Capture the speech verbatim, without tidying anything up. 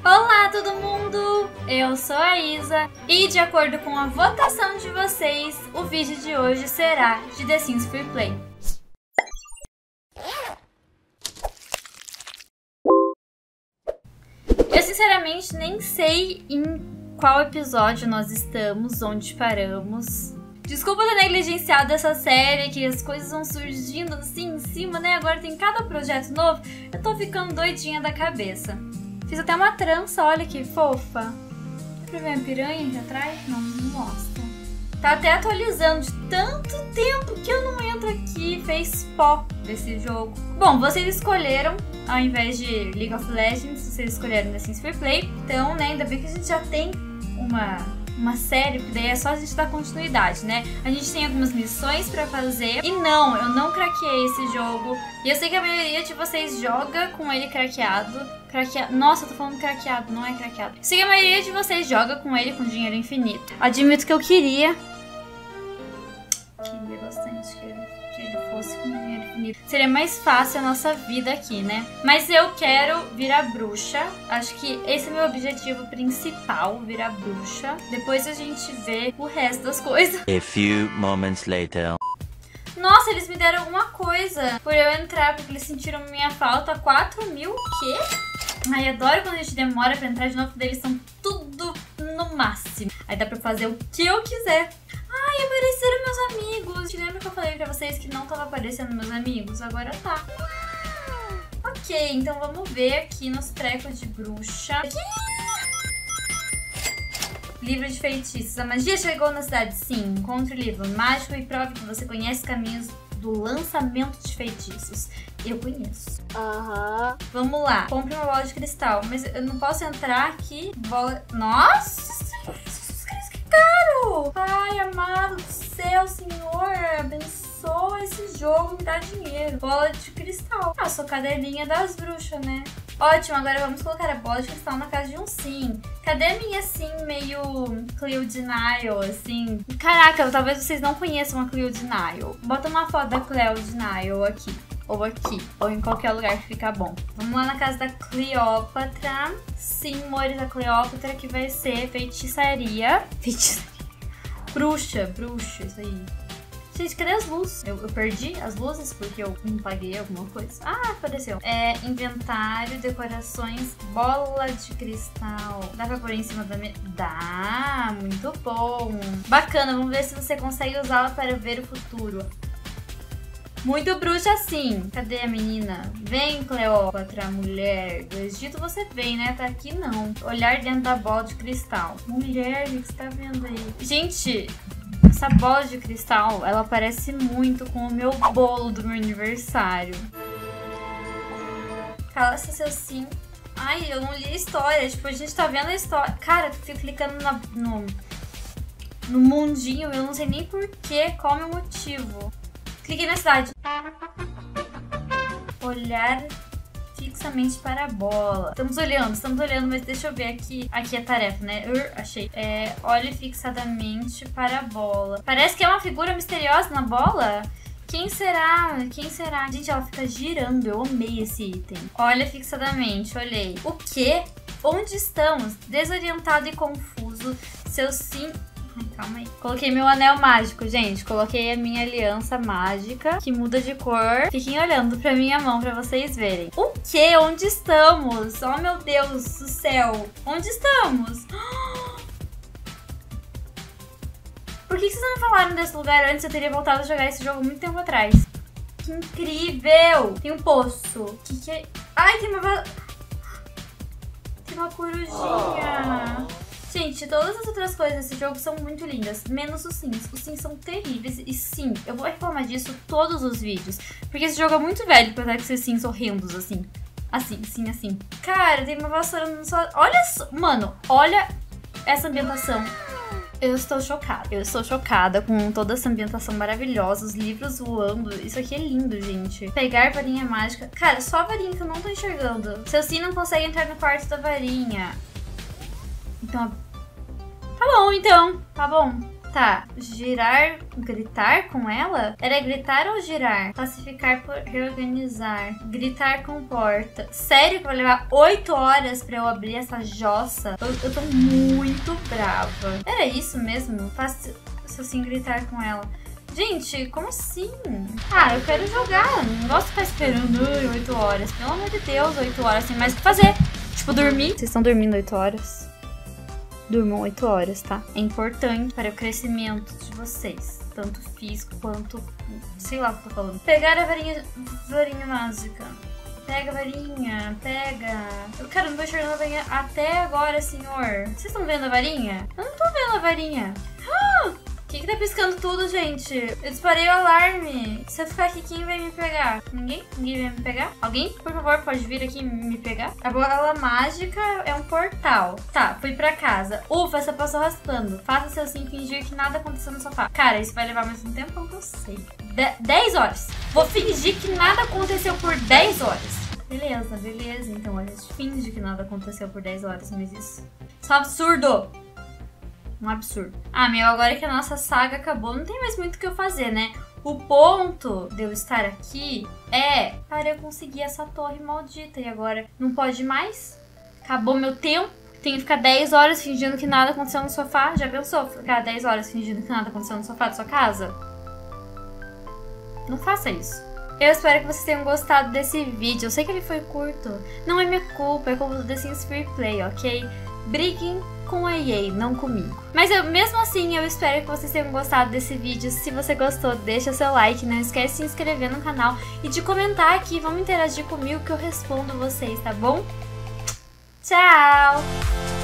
Olá todo mundo, eu sou a Isa e de acordo com a votação de vocês, o vídeo de hoje será de The Sims Free Play. Eu sinceramente nem sei em qual episódio nós estamos, onde paramos. Desculpa ter negligenciado essa série, que as coisas vão surgindo assim em cima, né? Agora tem cada projeto novo, eu tô ficando doidinha da cabeça. Fiz até uma trança, olha que fofa. Dá pra ver a piranha aqui atrás? Não, não mostra. Tá até atualizando de tanto tempo que eu não entro aqui. Fez pó desse jogo. Bom, vocês escolheram, ao invés de League of Legends, vocês escolheram The Sims Free Play. Então, né, ainda bem que a gente já tem uma... uma série, porque daí é só a gente dar continuidade, né? A gente tem algumas missões pra fazer. E não, eu não craqueei esse jogo. E eu sei que a maioria de vocês joga com ele craqueado. Craqueado. Nossa, eu tô falando craqueado, não é craqueado. Eu sei que a maioria de vocês joga com ele com dinheiro infinito. Admito que eu queria. Queria bastante que ele, que ele fosse com dinheiro infinito. Seria mais fácil a nossa vida aqui, né? Mas eu quero virar bruxa. Acho que esse é o meu objetivo principal, virar bruxa. Depois a gente vê o resto das coisas. A few moments later. Nossa, eles me deram alguma coisa por eu entrar, porque eles sentiram minha falta. quatro mil? O quê? Ai, adoro quando a gente demora pra entrar de novo, porque eles são tudo no máximo. Aí dá pra fazer o que eu quiser. Ai, apareceram meus amigos. Te lembra que eu falei pra vocês que não tava aparecendo meus amigos? Agora tá. Ok, então vamos ver aqui nos trecos de bruxa. Aqui. Livro de feitiços. A magia chegou na cidade? Sim. Encontre o livro mágico e prove que você conhece caminhos do lançamento de feitiços. Eu conheço. Aham. Uhum. Vamos lá. Compre uma bola de cristal. Mas eu não posso entrar aqui. Bola... Nossa! Que caro! Ai, amado do céu, Senhor. Abençoa esse jogo. Me dá dinheiro. Bola de cristal. Ah, sou cadelinha das bruxas, né? Ótimo, agora vamos colocar a bola de cristal na casa de um sim. Cadê a minha sim meio Cleo Nile, assim? Caraca, talvez vocês não conheçam a Cleo Nile. Bota uma foto da Cleo Nile aqui. Ou aqui. Ou em qualquer lugar que fica bom. Vamos lá na casa da Cleópatra. Sim, amores, a Cleópatra que vai ser feitiçaria. Feitiçaria. Bruxa, bruxa, isso aí. Gente, cadê as luzes? Eu, eu perdi as luzes porque eu não paguei alguma coisa. Ah, apareceu. É, inventário, decorações, bola de cristal. Dá pra pôr em cima da mesa? Dá, muito bom. Bacana, vamos ver se você consegue usá-la para ver o futuro. Muito bruxa sim. Cadê a menina? Vem, Cleópatra, mulher do Egito, você vem, né? Tá aqui não. Olhar dentro da bola de cristal. Mulher, o que você tá vendo aí? Gente... essa bola de cristal, ela parece muito com o meu bolo do meu aniversário. Cala-se seu sim. Ai, eu não li a história. Tipo, a gente tá vendo a história. Cara, eu fico clicando na, no, no mundinho. Eu não sei nem porquê, qual é o meu motivo. Cliquei na cidade. Olhar fixamente para a bola. Estamos olhando, estamos olhando, mas deixa eu ver aqui. Aqui é a tarefa, né? Ur, achei. É, olhe fixadamente para a bola. Parece que é uma figura misteriosa na bola. Quem será? Quem será? Gente, ela fica girando. Eu amei esse item. Olha fixadamente, olhei. O quê? Onde estamos? Desorientado e confuso. Seu sim... Ai, calma aí. Coloquei meu anel mágico, gente. Coloquei a minha aliança mágica, que muda de cor. Fiquem olhando pra minha mão pra vocês verem. O quê? Onde estamos? Oh, meu Deus do céu. Onde estamos? Por que vocês não me falaram desse lugar antes? Eu teria voltado a jogar esse jogo muito tempo atrás. Que incrível! Tem um poço. Que que é? Ai, tem uma... Tem uma corujinha. Gente, todas as outras coisas desse jogo são muito lindas, menos os sims. Os sims são terríveis e sim, eu vou reclamar disso todos os vídeos. Porque esse jogo é muito velho pra ter esses sims horrendos, assim. Assim, sim, assim. Cara, tem uma vassoura no só... Olha só, mano, olha essa ambientação. Eu estou chocada. Eu estou chocada com toda essa ambientação maravilhosa, os livros voando. Isso aqui é lindo, gente. Pegar varinha mágica. Cara, só a varinha que eu não tô enxergando. Seu sim não consegue entrar no quarto da varinha. Então... Tá bom, então. Tá bom. tá. Girar, gritar com ela? Era gritar ou girar? Classificar por reorganizar. Gritar com porta. Sério que vai levar oito horas pra eu abrir essa jossa? Eu, eu tô muito brava. Era isso mesmo? Faço assim, gritar com ela. Gente, como assim? Ah, eu quero jogar. Não gosto de ficar esperando oito horas. Pelo amor de Deus, oito horas. Tem mais o que fazer. Tipo, dormir. Vocês estão dormindo oito horas? Durmam oito horas, tá? É importante para o crescimento de vocês. Tanto físico quanto... sei lá o que eu tô falando. Pegar a varinha, varinha mágica. Pega a varinha, pega. Eu, cara, não tô enxergando a varinha até agora, senhor. Vocês estão vendo a varinha? Eu não tô vendo a varinha. Ah! O que que tá piscando tudo, gente? Eu disparei o alarme. Se eu ficar aqui, quem vai me pegar? Ninguém? Ninguém vai me pegar? Alguém? Por favor, pode vir aqui me pegar? A bola mágica é um portal. Tá, fui pra casa. Ufa, essa passou raspando. Faça-se assim, fingir que nada aconteceu no sofá. Cara, isso vai levar mais um tempo que eu sei. dez horas. Vou fingir que nada aconteceu por dez horas. Beleza, beleza. Então a gente finge que nada aconteceu por dez horas, mas isso... isso é um absurdo. Um absurdo. Ah, meu, agora que a nossa saga acabou, não tem mais muito o que eu fazer, né? O ponto de eu estar aqui é para eu conseguir essa torre maldita. E agora não pode mais? Acabou meu tempo. Tenho que ficar dez horas fingindo que nada aconteceu no sofá. Já pensou? Ficar dez horas fingindo que nada aconteceu no sofá da sua casa? Não faça isso. Eu espero que vocês tenham gostado desse vídeo. Eu sei que ele foi curto. Não é minha culpa, é culpa do The Sims Free Play, ok? Briguem com a E A, não comigo. Mas eu, mesmo assim, eu espero que vocês tenham gostado desse vídeo. Se você gostou, deixa seu like, não esquece de se inscrever no canal e de comentar aqui, vamos interagir comigo que eu respondo vocês, tá bom? Tchau!